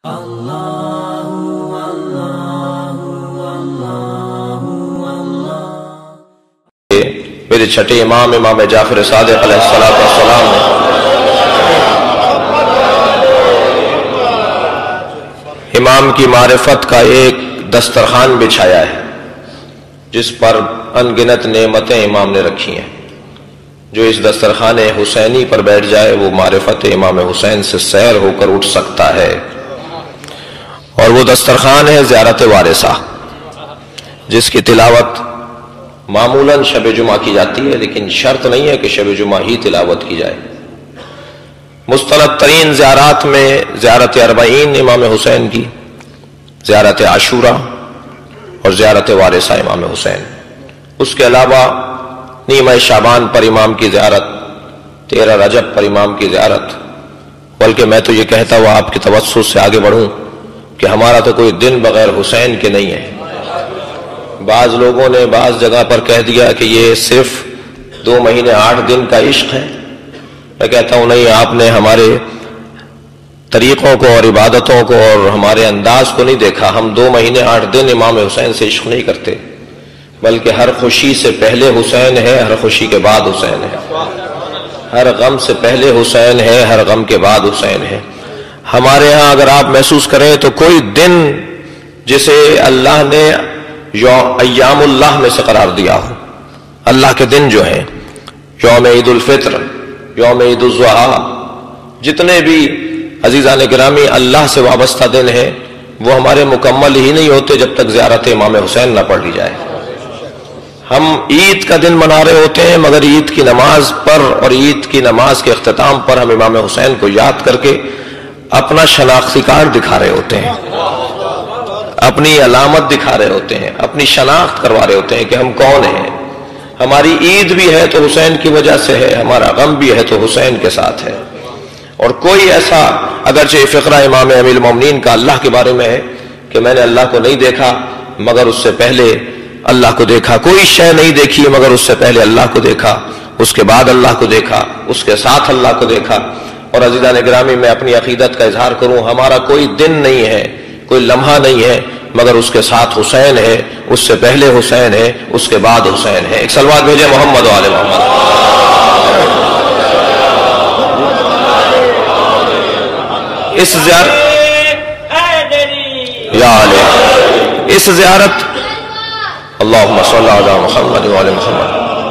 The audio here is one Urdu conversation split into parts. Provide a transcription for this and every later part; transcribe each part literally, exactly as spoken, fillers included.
میرے چھٹے امام امام جعفر صادق علیہ السلام نے امام کی معرفت کا ایک دسترخوان بچھایا ہے جس پر ان گنت نعمتیں امام نے رکھی ہیں۔ جو اس دسترخوان حسینی پر بیٹھ جائے وہ معرفت امام حسین سے سیر ہو کر اٹھ سکتا ہے، اور وہ دسترخوان ہے زیارت وارثہ، جس کی تلاوت معمولاً شب جمعہ کی جاتی ہے، لیکن شرط نہیں ہے کہ شب جمعہ ہی تلاوت کی جائے۔ مستند ترین زیارات میں زیارت اربعین امام حسین کی، زیارت عاشورہ اور زیارت وارثہ امام حسین، اس کے علاوہ نیمہ شعبان پر امام کی زیارت، تیرہ رجب پر امام کی زیارت، بلکہ میں تو یہ کہتا ہوا آپ کی توسط سے آگے بڑھوں کہ ہمارا تو کوئی دن بغیر حسین کے نہیں ہے۔ بعض لوگوں نے بعض جگہ پر کہہ دیا کہ یہ صرف دو مہینے آٹھ دن کا عشق ہے۔ میں کہتا ہوں نہیں، آپ نے ہمارے طریقوں کو اور عبادتوں کو اور ہمارے انداز کو نہیں دیکھا۔ ہم دو مہینے آٹھ دن امام حسین سے عشق نہیں کرتے، بلکہ ہر خوشی سے پہلے حسین ہے، ہر خوشی کے بعد حسین ہے، ہر غم سے پہلے حسین ہے، ہر غم کے بعد حسین ہے۔ ہمارے ہاں اگر آپ محسوس کریں تو کوئی دن جسے اللہ نے ایام اللہ میں سے قرار دیا ہو، اللہ کے دن جو ہیں، یوم عید الفطر، یوم عید الاضحیٰ، جتنے بھی عزیزان گرامی اللہ سے وابستہ دن ہیں، وہ ہمارے مکمل ہی نہیں ہوتے جب تک زیارت امام حسین نہ پڑھ لی جائے۔ ہم عید کا دن منا رہے ہوتے ہیں، مگر عید کی نماز پر اور عید کی نماز کے اختتام پر ہم امام حسین کو یاد کر کے اپنا شناختی کارڈ دکھا رہے ہوتے ہیں، اپنی علامت دکھا رہے ہوتے ہیں، اپنی شناخت کروا رہے ہوتے ہیں کہ ہم کون ہیں۔ ہماری عید بھی ہے تو حسین کی وجہ سے ہے، ہمارا غم بھی ہے تو حسین کے ساتھ ہے۔ اور کوئی ایسا، اگرچہ فقرہ امام امیر المومنین کا اللہ کے بارے میں ہے کہ میں نے اللہ کو نہیں دیکھا مگر اس سے پہلے اللہ کو دیکھا، کوئی شے نہیں دیکھی مگر اس سے پہلے اللہ کو دیکھا، اس کے بعد اللہ کو دیکھا، اس کے ساتھ اللہ کو دیکھا۔ اور عزیزان گرامی، میں اپنی عقیدت کا اظہار کروں، ہمارا کوئی دن نہیں ہے، کوئی لمحہ نہیں ہے مگر اس کے ساتھ حسین ہے، اس سے پہلے حسین ہے، اس کے بعد حسین ہے۔ ایک صلوات بھیجے محمد و آل محمد۔ اس زیارت یا علی اس زیارت اللہم صلی علی محمد و آل محمد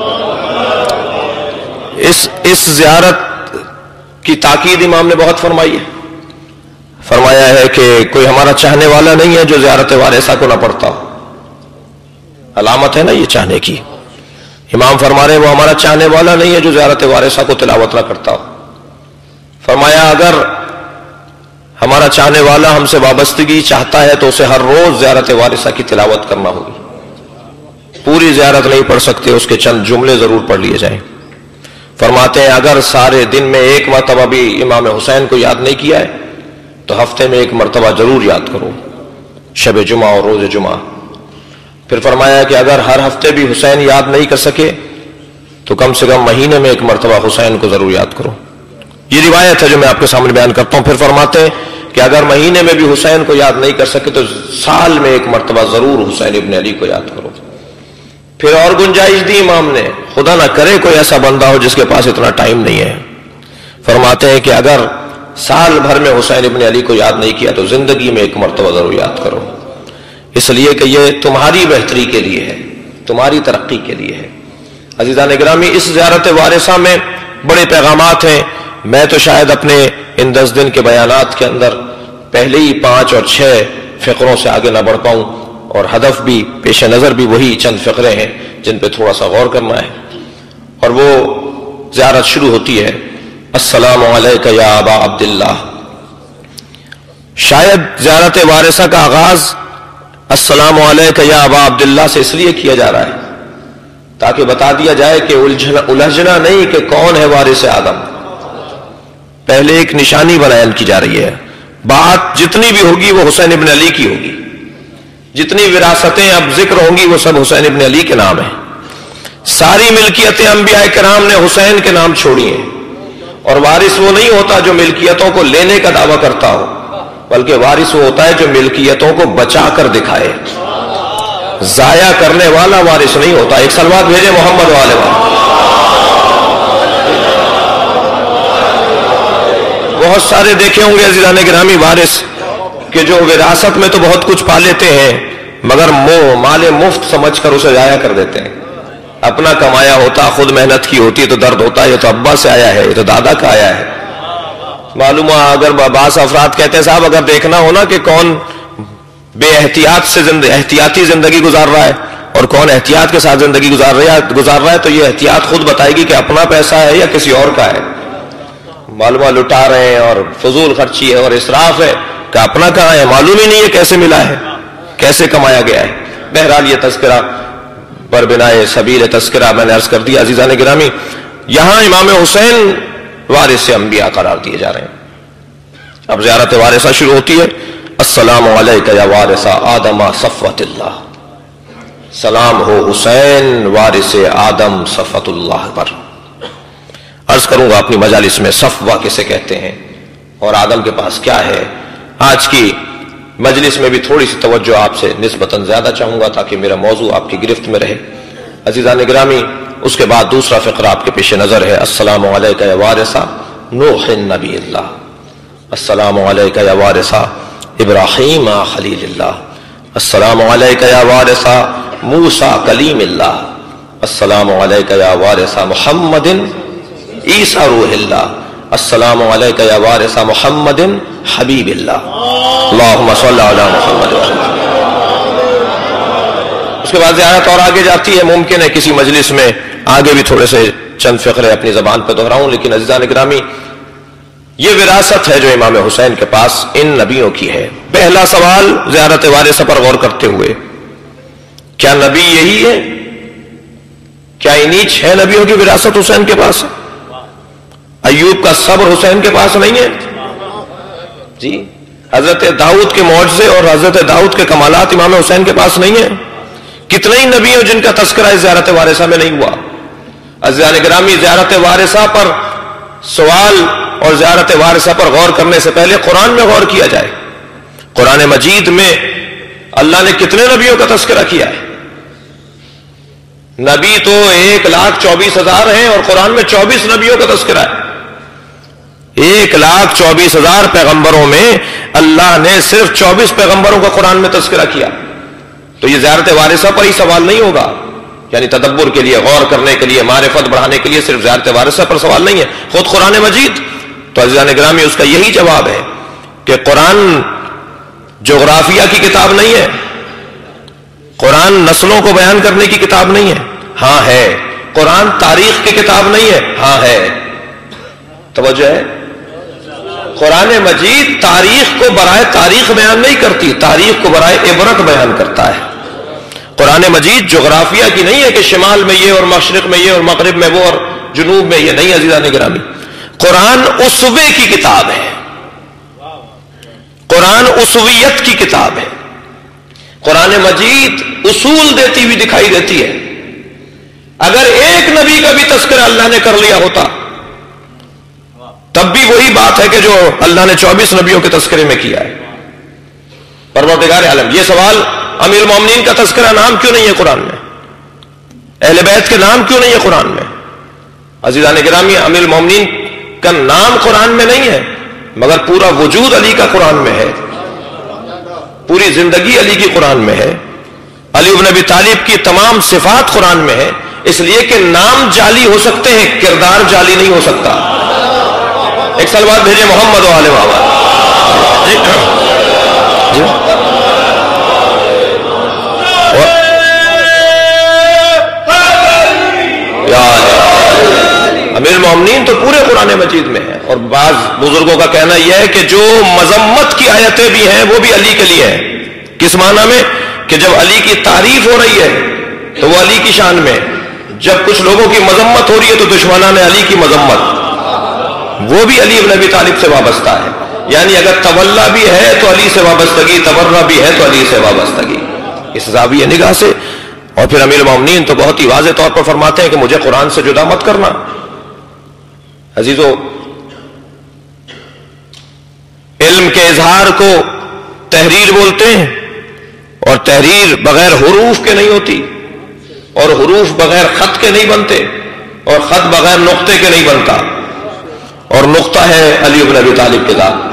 اس اس زیارت کی تاکید امام نے بہت فرمائی ہے۔ فرمایا ہے کہ کوئی ہمارا چاہنے والا نہیں ہے جو زیارت وارثہ کو نہ پڑھتا ہو۔ علامت ہے نا یہ چاہنے کی۔ امام فرما رہے ہیں وہ ہمارا چاہنے والا نہیں ہے جو زیارت وارثہ کو تلاوت نہ کرتا ہو۔ فرمایا اگر ہمارا چاہنے والا ہم سے وابستگی چاہتا ہے تو اسے ہر روز زیارت وارثہ کی تلاوت کرنا ہوگی۔ پوری زیارت نہیں پڑھ سکتے، اس کے چند جملے ضرور پڑھ لیے جائیں۔ فرماتے ہیں اگر سارے دن میں ایک مرتبہ بھی امام حسین کو یاد نہیں کیا ہے تو ہفتے میں ایک مرتبہ ضرور یاد کرو، شب جمعہ اور روز جمعہ۔ پھر فرمایا کہ اگر ہر ہفتے بھی حسین یاد نہیں کر سکے تو کم سے کم مہینے میں ایک مرتبہ حسین کو ضرور یاد کرو۔ یہ روایت ہے جو میں آپ کے سامنے بیان کرتا ہوں۔ پھر فرماتے ہیں کہ اگر مہینے میں بھی حسین کو یاد نہیں کر سکے تو سال میں ایک مرتبہ ضرور حسین ابن علی کو یاد کرو۔ پھر اور گنجائش دی امام نے، خدا نہ کرے کوئی ایسا بندہ ہو جس کے پاس اتنا ٹائم نہیں ہے۔ فرماتے ہیں کہ اگر سال بھر میں حسین ابن علی کو یاد نہیں کیا تو زندگی میں ایک مرتبہ ضرور یاد کرو، اس لیے کہ یہ تمہاری بہتری کے لیے ہے، تمہاری ترقی کے لیے ہے۔ عزیزان گرامی، اس زیارت وارثہ میں بڑے پیغامات ہیں۔ میں تو شاید اپنے ان دس دن کے بیانات کے اندر پہلے ہی پانچ اور چھ فقروں سے آگے نہ بڑھ پاؤں، اور ہدف بھی، پیش نظر بھی وہی چند فقرے ہیں جن پہ تھوڑا سا غور کرنا ہے۔ اور وہ زیارت شروع ہوتی ہے السلام علیکہ یا ابا عبداللہ۔ شاید زیارت وارثہ کا آغاز السلام علیکہ یا ابا عبداللہ سے اس لیے کیا جا رہا ہے تاکہ بتا دیا جائے کہ الجھنا نہیں کہ کون ہے وارث آدم۔ پہلے ایک نشانی بیان کی جا رہی ہے، بات جتنی بھی ہوگی وہ حسین ابن علی کی ہوگی، جتنی وراثتیں اب ذکر ہوں گی وہ سب حسین ابن علی کے نام ہیں۔ ساری ملکیتیں انبیاء کرام نے حسین کے نام چھوڑی ہیں، اور وارث وہ نہیں ہوتا جو ملکیتوں کو لینے کا دعویٰ کرتا ہو، بلکہ وارث وہ ہوتا ہے جو ملکیتوں کو بچا کر دکھائے. ضائع کرنے والا وارث نہیں ہوتا. ایک سلوات بھیجے محمد والے والے. بہت سارے دیکھے ہوں گے عزیزان گرامی وارث کہ جو وراثت میں تو بہت کچھ پا لیتے ہیں مگر منہ مال مفت سمجھ کر اسے ضائع کر دیتے ہیں. اپنا کمایا ہوتا، خود محنت کی ہوتی تو درد ہوتا. یہ تو ابا سے آیا ہے، یہ تو دادا کا آیا ہے. معلوم ہوا اگر بعض افراد کہتے ہیں صاحب اگر دیکھنا ہو نا کہ کون بے احتیاط سے زندگی احتیاطی زندگی گزار رہا ہے اور کون احتیاط کے ساتھ زندگی گزار رہا ہے گزار رہا ہے تو یہ احتیاط خود بتائے گی کہ اپنا پیسہ ہے یا کسی اور کا ہے. معلومہ لٹا رہے ہیں اور فضول خرچی ہے اور اسراف ہے کہ اپنا کہاں ہے، معلوم ہی نہیں ہے کیسے ملا ہے، کیسے کمایا گیا ہے. بہرحال یہ تذکرہ بر بنائے سبیل تذکرہ میں نے عرض کر دیا. عزیزان گرامی یہاں امام حسین وارث انبیاء قرار دیے جا رہے ہیں. اب زیارت وارثہ شروع ہوتی ہے. السلام علیکہ یا وارث آدم صفوت اللہ. سلام ہو حسین وارث آدم صفوت اللہ پر. عرض کروں گا اپنی مجالس میں صفوہ کسے کہتے ہیں اور آدم کے پاس کیا ہے. آج کی مجلس میں بھی تھوڑی سی توجہ آپ سے نسبتاً زیادہ چاہوں گا تاکہ میرا موضوع آپ کی گرفت میں رہے. عزیزان گرامی اس کے بعد دوسرا فقرہ آپ کے پیش نظر ہے. السلام علیکہ یا وارث نوح نبی اللہ. السلام علیکہ یا وارث ابراہیم خلیل اللہ. السلام علیکہ یا وارث موسیٰ کلیم اللہ. السلام علیکہ یا وارث محمد عیسیٰ روح اللہ. السلام علیکہ یا وارث محمد حبیب اللہ. اللہم صلی علی محمد. اس کے بعد زیارت اور آگے جاتی ہے. ممکن ہے کسی مجلس میں آگے بھی تھوڑے سے چند فقرے اپنی زبان پہ دہراؤں، لیکن عزیزان گرامی یہ وراثت ہے جو امام حسین کے پاس ان نبیوں کی ہے. پہلا سوال زیارت وارثہ پر غور کرتے ہوئے، کیا نبی یہی ہے؟ کیا انہی چھ نبیوں کی وراثت حسین کے پاس ہے؟ ایوب کا صبر حسین کے پاس نہیں ہے؟ جی حضرت داؤد کے معجزے اور حضرت داؤد کے کمالات امام حسین کے پاس نہیں ہیں؟ کتنے ہی نبی ہیں جن کا تذکرہ زیارت وارثہ میں نہیں ہوا. عزیزان گرامی زیارت وارثہ پر سوال اور زیارت وارثہ پر غور کرنے سے پہلے قرآن میں غور کیا جائے. قرآن مجید میں اللہ نے کتنے نبیوں کا تذکرہ کیا ہے؟ نبی تو ایک لاکھ چوبیس ہزار ہیں اور قرآن میں چوبیس نبیوں کا تذکرہ ہے. ایک لاکھ چوبیس ہزار پیغمبروں میں اللہ نے صرف چوبیس پیغمبروں کا قرآن میں تذکرہ کیا. تو یہ زیارت وارثہ پر ہی سوال نہیں ہوگا، یعنی تدبر کے لیے، غور کرنے کے لیے، معرفت بڑھانے کے لیے صرف زیارت وارثہ پر سوال نہیں ہے، خود قرآن مجید. تو عزیزان گرامی اس کا یہی جواب ہے کہ قرآن جغرافیہ کی کتاب نہیں ہے، قرآن نسلوں کو بیان کرنے کی کتاب نہیں ہے. ہاں ہے. قرآن تاریخ کی کتاب نہیں ہے. ہاں ہے. توجہ ہے. قرآن مجید تاریخ کو برائے تاریخ بیان نہیں کرتی، تاریخ کو برائے عبرت بیان کرتا ہے. قرآن مجید جغرافیہ کی نہیں ہے کہ شمال میں یہ اور مشرق میں یہ اور مغرب میں وہ اور جنوب میں یہ نہیں. عزیزان گرامی قرآن اسوے کی کتاب ہے، قرآن اسویت کی کتاب ہے. قرآن مجید اصول دیتی ہوئی دکھائی دیتی ہے. اگر ایک نبی کا بھی تذکرہ اللہ نے کر لیا ہوتا تب بھی وہی بات ہے کہ جو اللہ نے چوبیس نبیوں کے تذکرے میں کیا ہے. پروردگار عالم یہ سوال امیر المومنین کا تذکرہ نام کیوں نہیں ہے قرآن میں؟ اہل بیت کے نام کیوں نہیں ہے قرآن میں؟ عزیزان گرامی امیر المومنین کا نام قرآن میں نہیں ہے مگر پورا وجود علی کا قرآن میں ہے، پوری زندگی علی کی قرآن میں ہے. علی بن ابی طالب کی تمام صفات قرآن میں ہے. اس لیے کہ نام جعلی ہو سکتے ہیں، کردار جعلی نہیں ہو سکتا. ایک سال بعد بھیجے محمد و آل محمد. جی جی امیر المومنین تو پورے قرآن مجید میں ہے. اور بعض بزرگوں کا کہنا یہ ہے کہ جو مذمت کی آیتیں بھی ہیں وہ بھی علی کے لیے ہیں. کس معنی میں؟ کہ جب علی کی تعریف ہو رہی ہے تو وہ علی کی شان میں، جب کچھ لوگوں کی مذمت ہو رہی ہے تو دشمنان علی کی مذمت، وہ بھی علی بن ابی طالب سے وابستہ ہے. یعنی اگر تولا بھی ہے تو علی سے وابستگی، تبرہ بھی ہے تو علی سے وابستگی. اس زاویہ نگاہ سے. اور پھر امیر المومنین تو بہت ہی واضح طور پر فرماتے ہیں کہ مجھے قرآن سے جدا مت کرنا. عزیزو علم کے اظہار کو تحریر بولتے ہیں، اور تحریر بغیر حروف کے نہیں ہوتی، اور حروف بغیر خط کے نہیں بنتے، اور خط بغیر نقطے کے نہیں بنتا، اور نقطہ ہے علی بن ابی طالب کے ذات۔